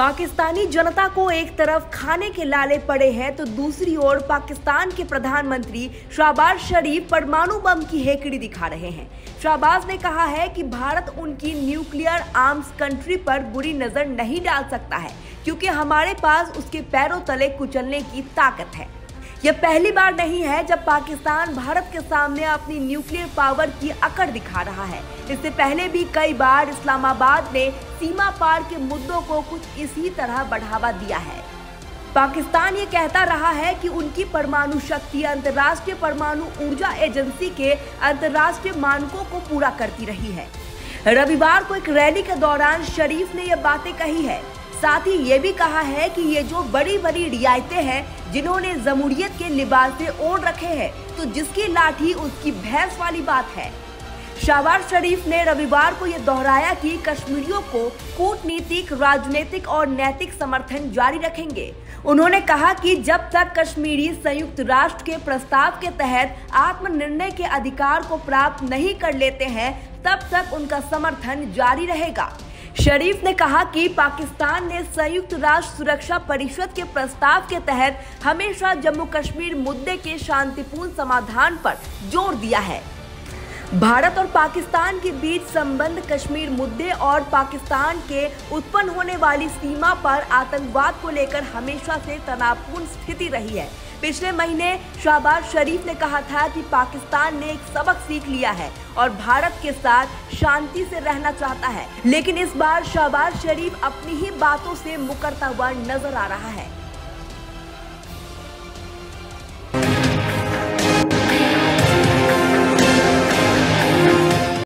पाकिस्तानी जनता को एक तरफ खाने के लाले पड़े हैं तो दूसरी ओर पाकिस्तान के प्रधानमंत्री शहबाज शरीफ परमाणु बम की हेकड़ी दिखा रहे हैं। शहबाज ने कहा है कि भारत उनकी न्यूक्लियर आर्म्स कंट्री पर बुरी नजर नहीं डाल सकता है क्योंकि हमारे पास उसके पैरों तले कुचलने की ताकत है। यह पहली बार नहीं है जब पाकिस्तान भारत के सामने अपनी न्यूक्लियर पावर की अकड़ दिखा रहा है। इससे पहले भी कई बार इस्लामाबाद ने सीमा पार के मुद्दों को कुछ इसी तरह बढ़ावा दिया है। पाकिस्तान ये कहता रहा है कि उनकी परमाणु शक्ति अंतर्राष्ट्रीय परमाणु ऊर्जा एजेंसी के अंतर्राष्ट्रीय मानकों को पूरा करती रही है। रविवार को एक रैली के दौरान शरीफ ने यह बातें कही है। साथ ही ये भी कहा है कि ये जो बड़ी बड़ी रियायतें हैं जिन्होंने जमहूरियत के लिबासे ओढ़ रखे हैं तो जिसकी लाठी उसकी भैंस वाली बात है। शहबाज शरीफ ने रविवार को यह दोहराया कि कश्मीरियों को कूटनीतिक, राजनीतिक और नैतिक समर्थन जारी रखेंगे। उन्होंने कहा कि जब तक कश्मीरी संयुक्त राष्ट्र के प्रस्ताव के तहत आत्मनिर्णय के अधिकार को प्राप्त नहीं कर लेते हैं तब तक उनका समर्थन जारी रहेगा। शरीफ ने कहा कि पाकिस्तान ने संयुक्त राष्ट्र सुरक्षा परिषद के प्रस्ताव के तहत हमेशा जम्मू कश्मीर मुद्दे के शांतिपूर्ण समाधान पर जोर दिया है। भारत और पाकिस्तान के बीच संबंध कश्मीर मुद्दे और पाकिस्तान के उत्पन्न होने वाली सीमा पर आतंकवाद को लेकर हमेशा से तनावपूर्ण स्थिति रही है। पिछले महीने शहबाज शरीफ ने कहा था कि पाकिस्तान ने एक सबक सीख लिया है और भारत के साथ शांति से रहना चाहता है, लेकिन इस बार शहबाज शरीफ अपनी ही बातों से मुकरता हुआ नजर आ रहा है।